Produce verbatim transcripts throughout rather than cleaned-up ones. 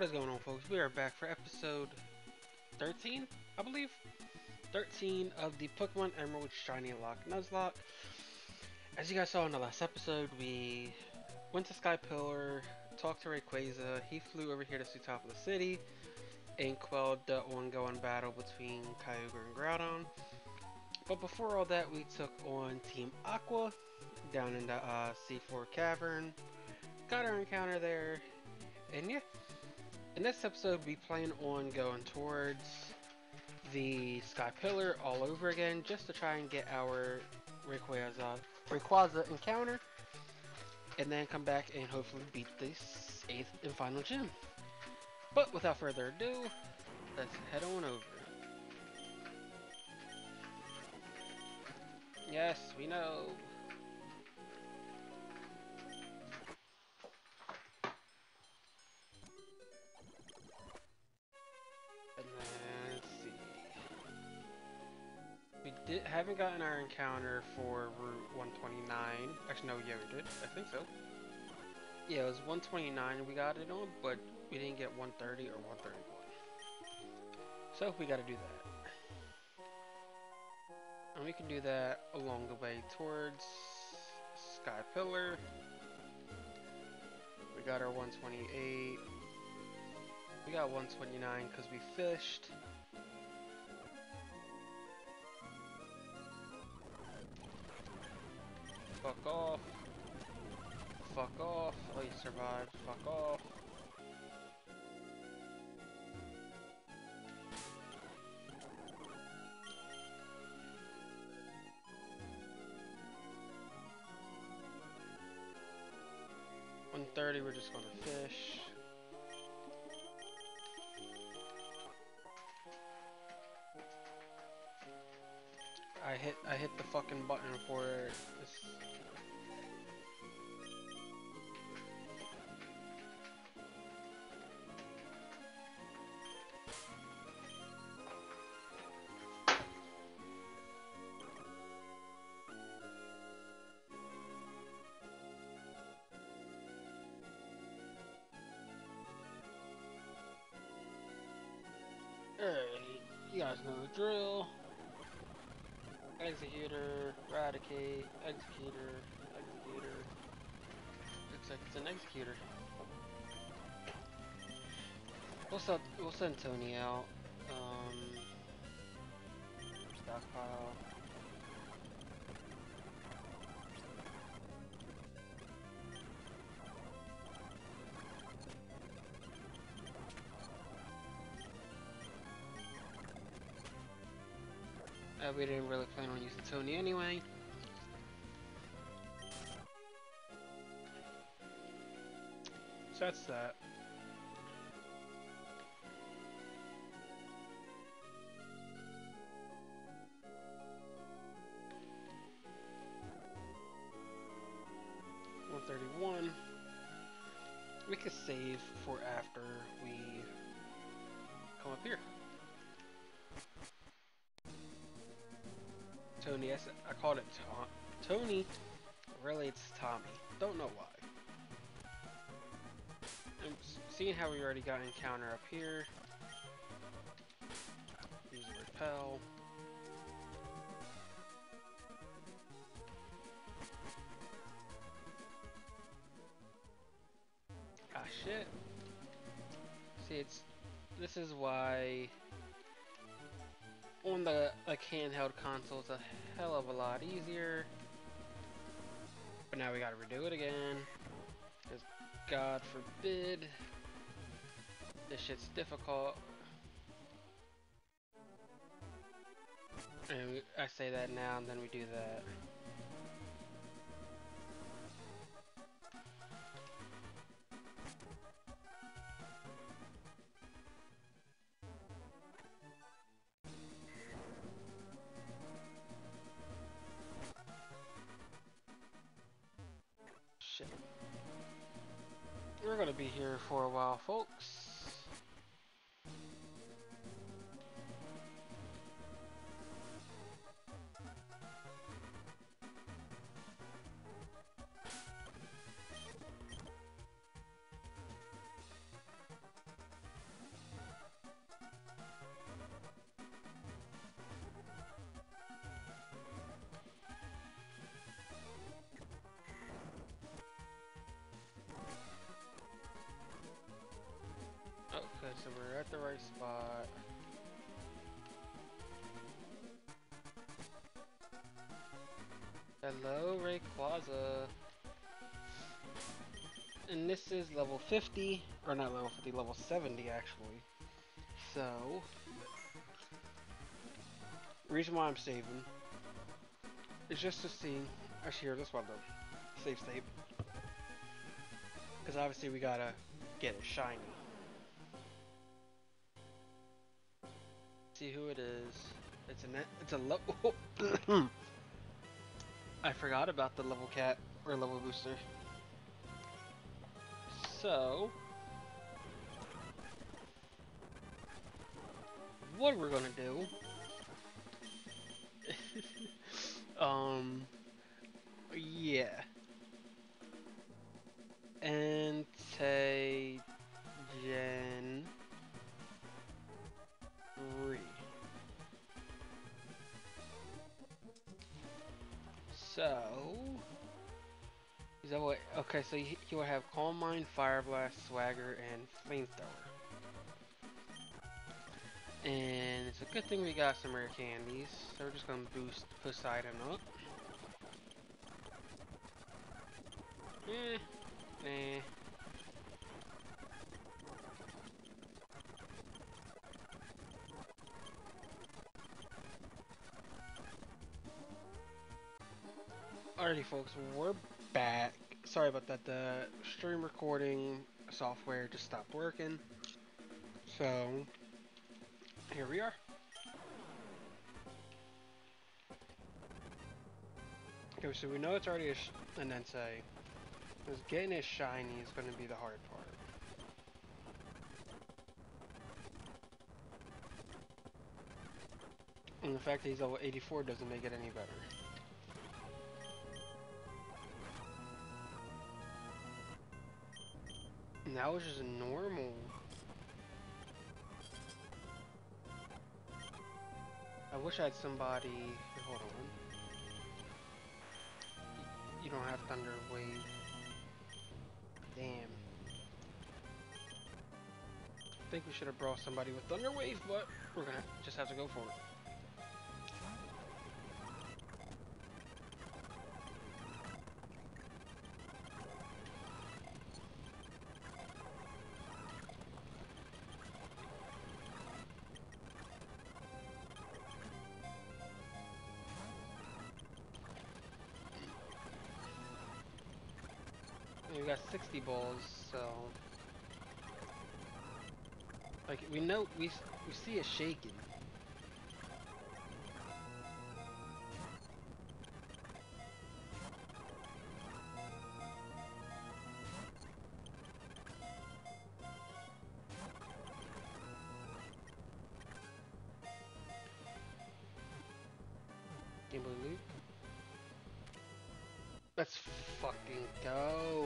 What is going on, folks? We are back for episode thirteen, I believe. thirteen of the Pokemon Emerald Shinylocke Nuzlocke. As you guys saw in the last episode, we went to Sky Pillar, talked to Rayquaza. He flew over here to the top of the city and quelled the ongoing battle between Kyogre and Groudon. But before all that, we took on Team Aqua down in the uh, C four Cavern. Got our encounter there, and yeah. In this episode, we plan on going towards the Sky Pillar all over again, just to try and get our Rayquaza, Rayquaza encounter, and then come back and hopefully beat this eighth and final gym. But without further ado, let's head on over. Yes, we know. And then, let's see. We did, haven't gotten our encounter for Route one twenty-nine. Actually, no, yeah, we did. I think so. Yeah, it was one twenty-nine we got it on, but we didn't get one thirty or one thirty-one. So, we gotta do that. And we can do that along the way towards Sky Pillar. We got our one twenty-eight. We got one twenty-nine because we fished. Fuck off. Fuck off. Oh, you survived. Fuck off. one thirty, we're just gonna fish. I hit I hit the fucking button for this. Alright, you guys know the drill. Executor, Eradicate, Executor, Executor. Looks like it's an Executor. We'll send, we'll send Tony out. Um, stockpile. Uh, we didn't really plan on using Tony anyway. So that's that. one thirty-one. We could save for after we come up here. Tony, I, said, I called it Tom, Tony. Really, it's Tommy. Don't know why. And seeing how we already got an encounter up here, use repel. Ah shit. See, it's this is why on the like handheld console it's a hell of a lot easier. But now we gotta redo it again. Because God forbid this shit's difficult. And we, I say that now and then we do that. Shit. We're gonna be here for a while, folks. the right spot. Hello, Rayquaza. And this is level fifty, or not level fifty, level seventy actually. So, reason why I'm saving is just to see. Actually, here, this one though. Save state. Because obviously we gotta get it shiny. See who it is. It's a net. It's a level. I forgot about the level cap or level booster. So, what we're gonna do? um, yeah. And say Gen three. So, is that what? Okay, so he, he will have Calm Mind, Fire Blast, Swagger, and Flamethrower. And it's a good thing we got some rare candies. So we're just gonna boost Poseidon up. Eh, nah. Alrighty, folks, we're back. Sorry about that. The stream recording software just stopped working. So, here we are. Okay, so we know it's already a sh and then say, because getting it shiny is going to be the hard part. And the fact that he's level eighty-four doesn't make it any better. And that was just normal. I wish I had somebody. Here, hold on. You don't have Thunder Wave. Damn. I think we should have brought somebody with Thunder Wave, but we're gonna just have to go for it. We got sixty balls, so like we know we we see it shaking. Game Boy Luke. Let's fucking go.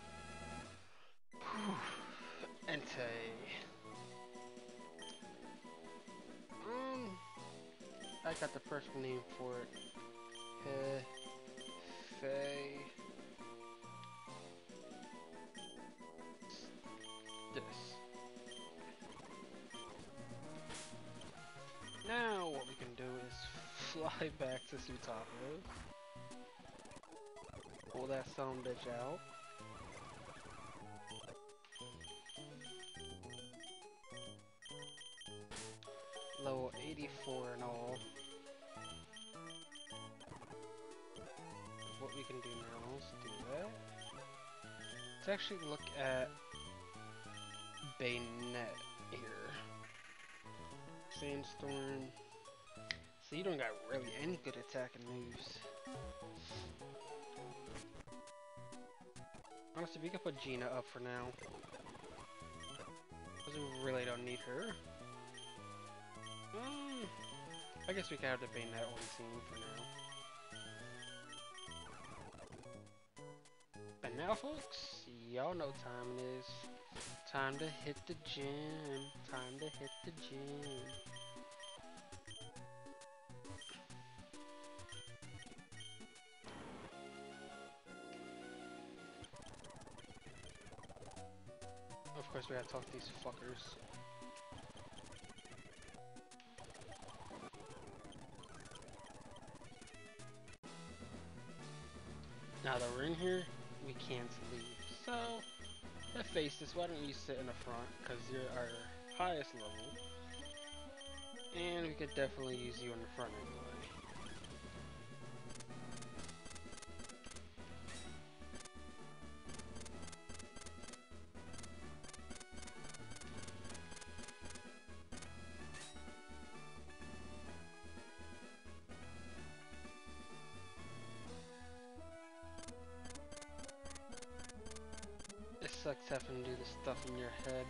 Entei. Um, I got the perfect name for it. He, Fey. This. Now what we can do is fly back to Sutapo. Pull that son bitch out. Level eighty-four and all. What we can do now is do that. Let's actually look at Bayonet here. Sandstorm. So you don't got really any good attacking moves. Honestly, we can put Gina up for now. Because we really don't need her. Um, I guess we can have the Bayonet on scene for now. And now, folks, y'all know what time it is. Time to hit the gym. Time to hit the gym. Of course, we gotta talk to these fuckers. Now that we're in here, we can't leave. So, let's face this, why don't you sit in the front, because you're our highest level. And we could definitely use you in the front anyway. It sucks having to do the stuff in your head.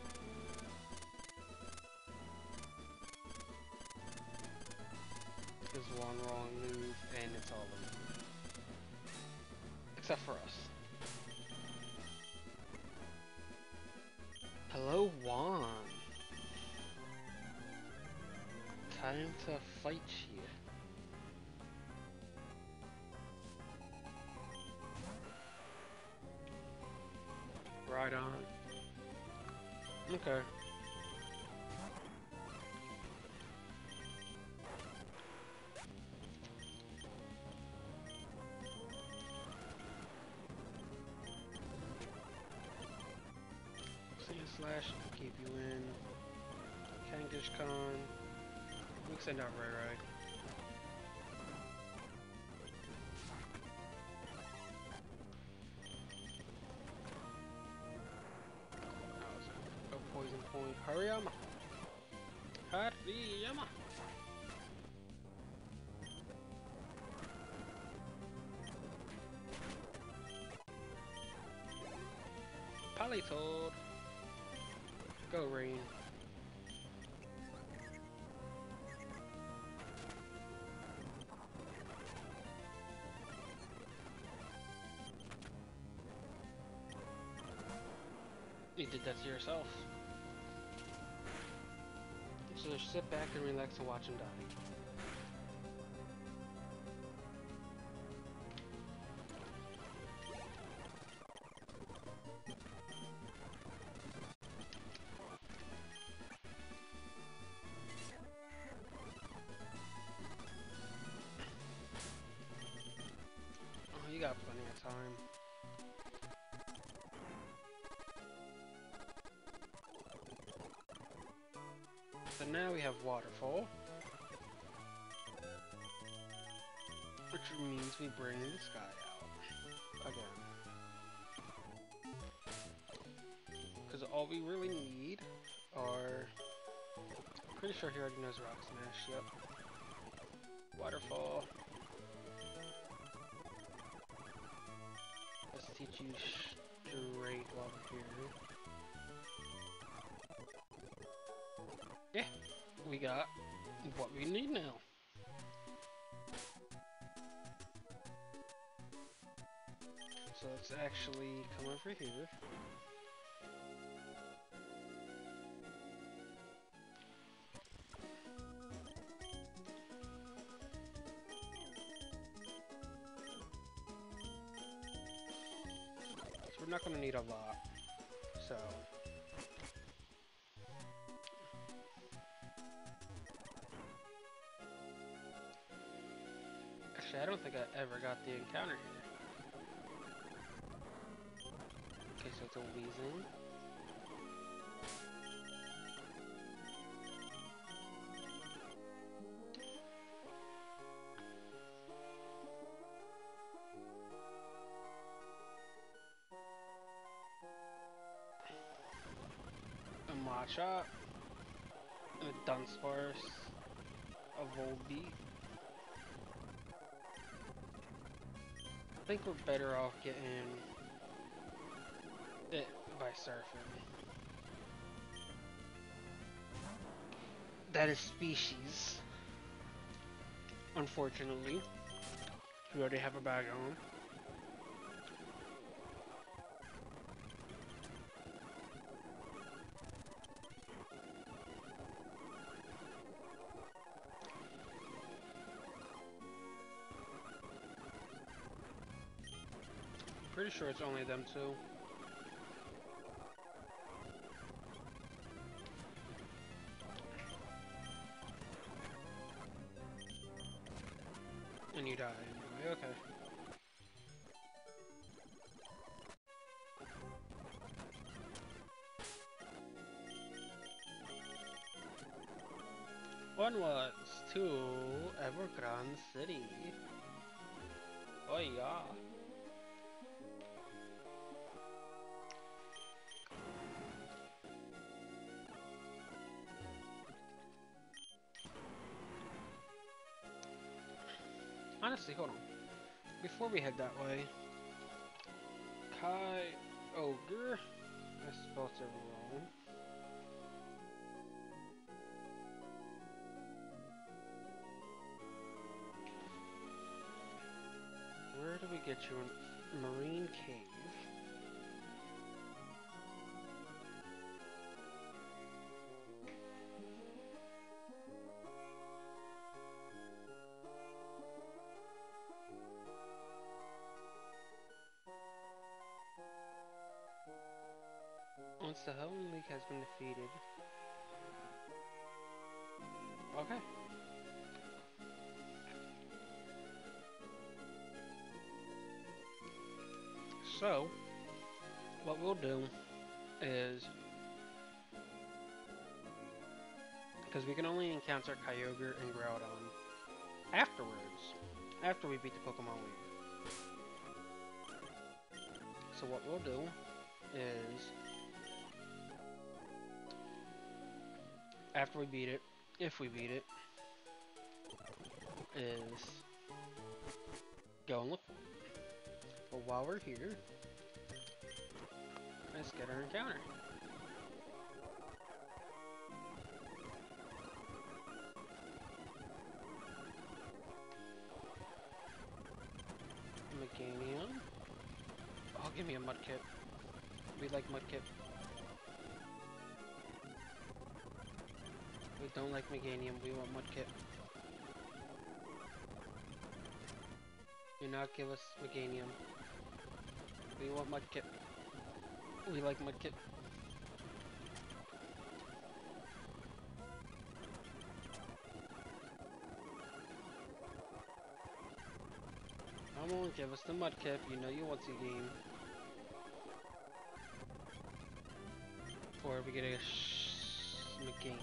There's one wrong move and it's all over. Except for us. Hello, Juan. Time to fight you. Right on. Okay. Sand Slash, keep you in. Kangaskhan Khan. We can send out Ray Ray. Oh, poison point. Hariyama! Hariyama! Politoed! Go, Rain. You did that to yourself. So just sit back and relax and watch him die. Oh, you got plenty of time. So now we have Waterfall, which means we bring the sky out again. Because all we really need are, I'm pretty sure he already knows Rock Smash, yep. Waterfall. Let's teach you straight while we're here. Yeah, we got what we need now. So let's actually come over here. So we're not going to need a lot. So actually, I don't think I ever got the encounter here. Okay, so it's a Weezing. A Machop. And a Dunsparce. A Volbeat. I think we're better off getting it by surfing. That is species. Unfortunately. We already have a bag on. Pretty sure it's only them two. And you die anyway, okay. onwards to Evergrande City. Oh yeah. Honestly, hold on. Before we head that way, Kai Ogre. I spelled it wrong. Where do we get you in Marine Cave? Once the Helen League has been defeated. Okay. So, what we'll do is, because we can only encounter Kyogre and Groudon afterwards, after we beat the Pokemon League. So what we'll do is, after we beat it, if we beat it, is go and look for it. But while we're here, let's get our encounter. Meganium. Oh, give me a Mudkip. We like Mudkip. We don't like Meganium, we want Mudkip. Do not give us Meganium. We want Mudkip. We like Mudkip. Come on, give us the Mudkip. You know you want the game. Or we get a sh Meganium.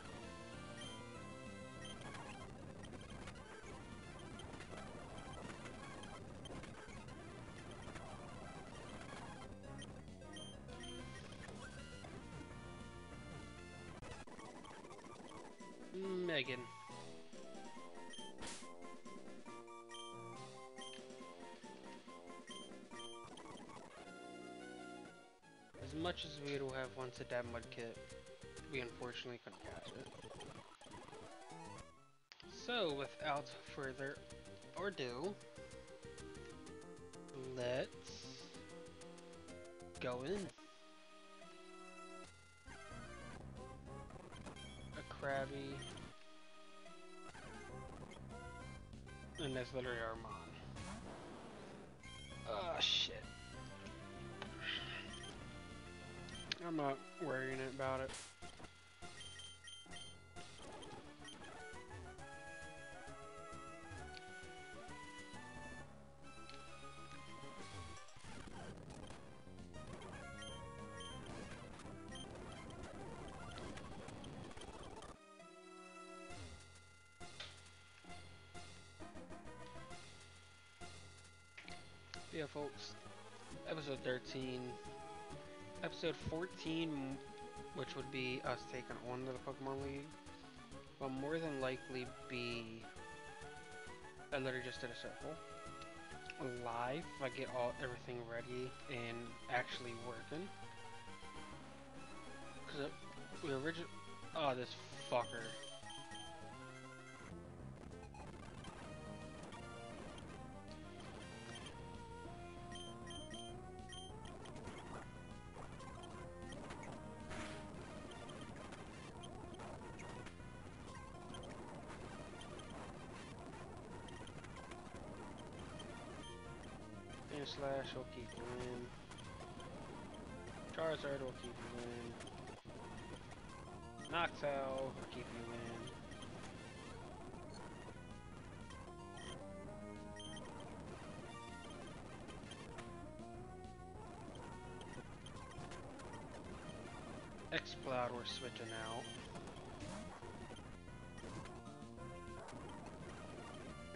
Megan. As much as we will have wanted that Mudkip, we unfortunately couldn't catch it. So, without further ado, let's go in. A Krabby. And that's literally our mom. Oh shit. I'm not worrying about it. Yeah, folks. Episode thirteen. Episode fourteen, which would be us taking on to the Pokemon League, will more than likely be. I literally just did a circle. Live, if I get all everything ready and actually working. Cause it, we originally. Oh, this fucker. Slash will keep you in. Charizard will keep you in. Noxel will keep you in. X-Cloud we're switching out.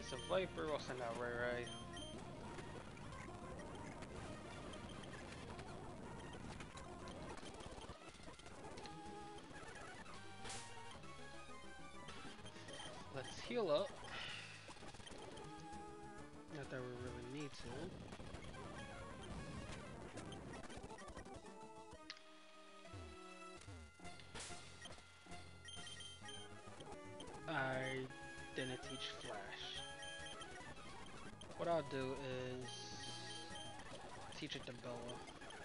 So Viper will send out Ray Ray. Let's heal up. Not that we really need to. I didn't teach Flash. What I'll do is teach it to Bella.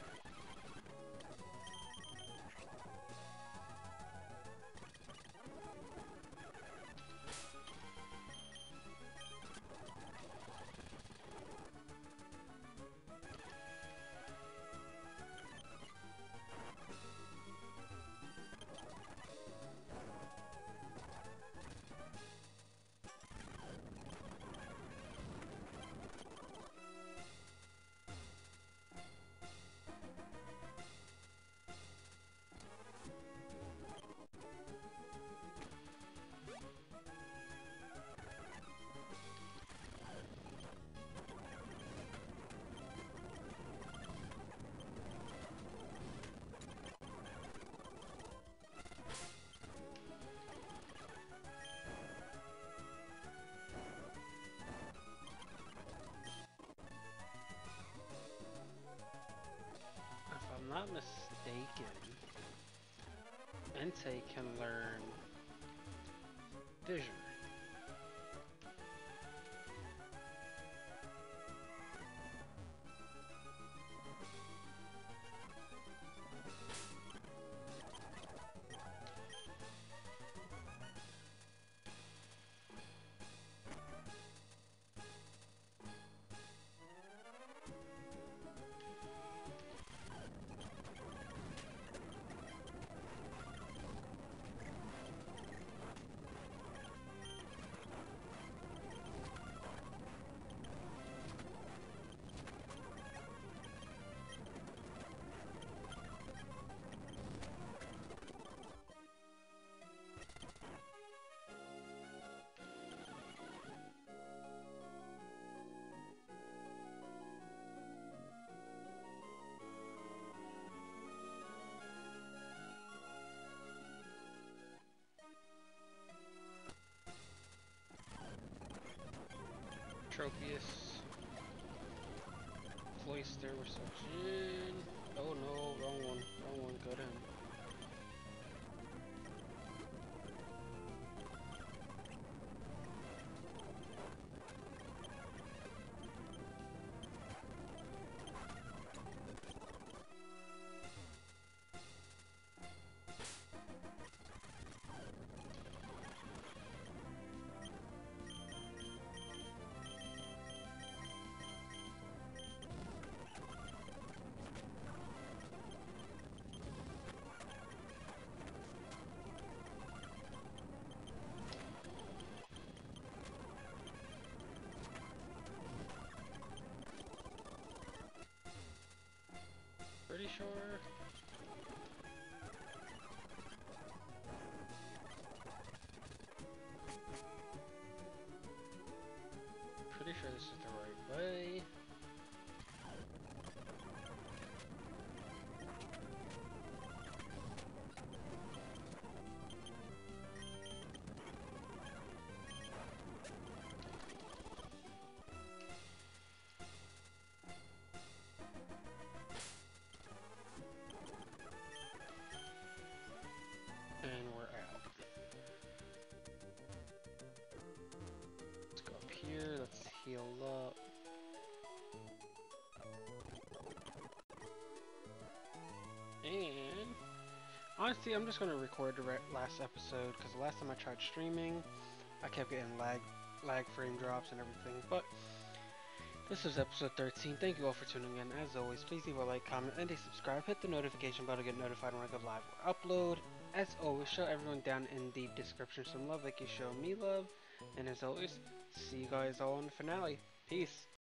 If I'm not mistaken, Entei can learn Vision. Tropius. Cloister, we're searching. Oh no, wrong one. Wrong one, go to him. Pretty sure. Pretty sure this is the right way. And we're out. Let's go up here, let's heal up. And honestly, I'm just going to record the last episode because the last time I tried streaming, I kept getting lag, lag frame drops and everything. But this was episode thirteen. Thank you all for tuning in. As always, please leave a like, comment, and a subscribe. Hit the notification bell to get notified when I go live or upload. As always, show everyone down in the description some love like you show me love. And as always, see you guys all in the finale. Peace.